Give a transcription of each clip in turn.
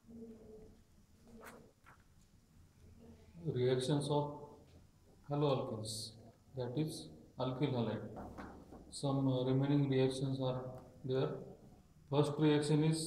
reactions of haloalkanes, that is alkyl halide. Some remaining reactions are there. First reaction is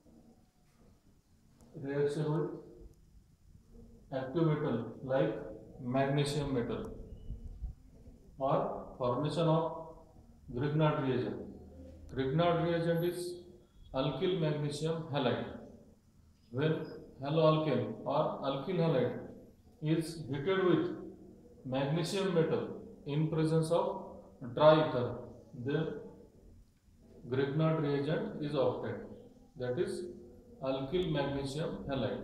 reaction with active metal like magnesium metal or formation of Grignard reagent. Grignard reagent is alkyl magnesium halide. When haloalkane or alkyl halide is heated with magnesium metal in presence of dry ether, then Grignard reagent is obtained. That is alkyl magnesium halide.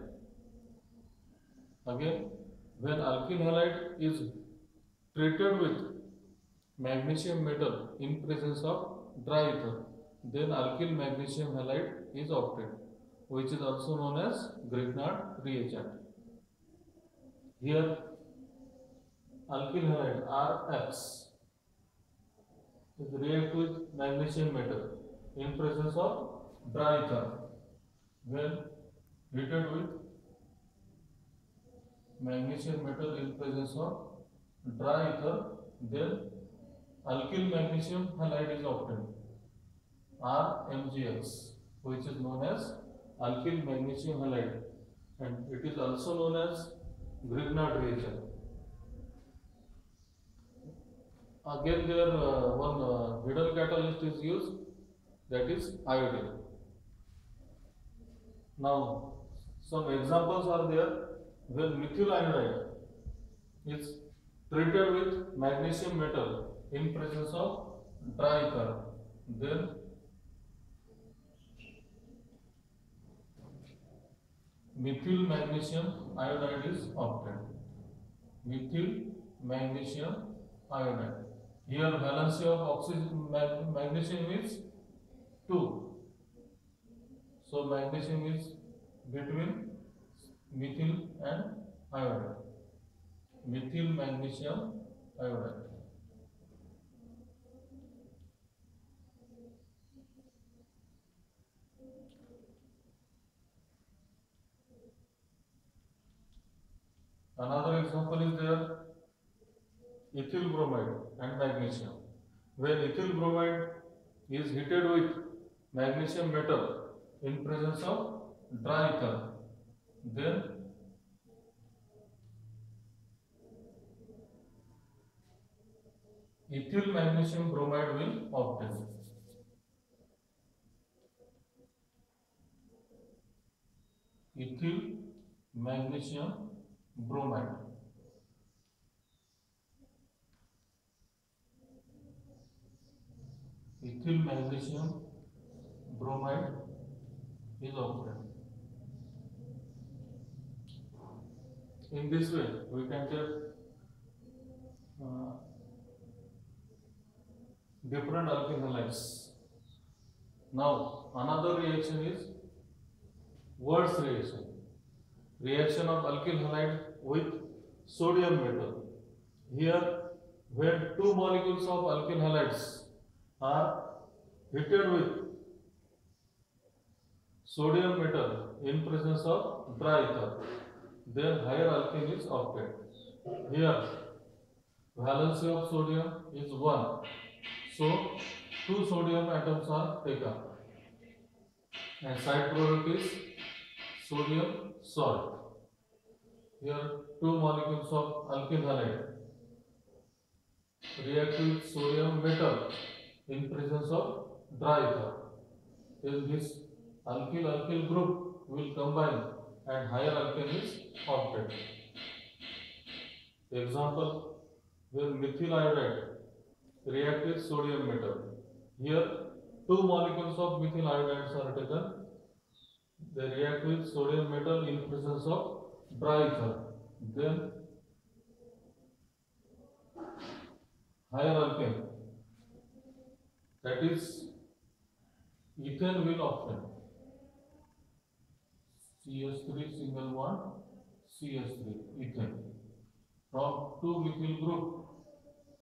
Again, when alkyl halide is treated with magnesium metal in presence of dry ether, then alkyl magnesium halide is obtained, which is also known as Grignard reagent. Here, alkyl halide RX is react with magnesium metal in presence of dry ether. When heated with magnesium metal in presence of dry ether, then alkyl magnesium halide is obtained, RMgX, which is known as alkyl magnesium halide, and it is also known as Grignard reagent. Again, there one hidden catalyst is used, that is iodine. Now, some examples are there. When methyl iodide is treated with magnesium metal in presence of dry ether, then methyl magnesium iodide is obtained. Methyl magnesium iodide. Here valency of oxygen magnesium is 2. So magnesium is between methyl and iodide. Methyl magnesium iodide. Another example is there, ethyl bromide and magnesium. When ethyl bromide is heated with magnesium metal in presence of dry ether, then ethyl magnesium bromide will obtain. Ethyl magnesium bromide. Ethyl magnesium bromide is obtained. In this way, we can get different alkyl halides. Now, another reaction is Wurtz reaction. Reaction of alkyl halide with sodium metal. Here, when two molecules of alkyl halides are heated with sodium metal in presence of dry ether, then higher alkane is obtained. Here, valency of sodium is 1. So, 2 sodium atoms are taken. And side product is sodium salt. Here, 2 molecules of alkyl halide react with sodium metal in presence of dry ether. Then this alkyl group will combine and higher alkane is obtained. Example, when methyl iodide react with sodium metal. Here, 2 molecules of methyl iodides are taken. They react with sodium metal in presence of dry ether. Then higher alkane, that is ethane, will obtain. CH3 single bond CH3 ethane. From 2 methyl group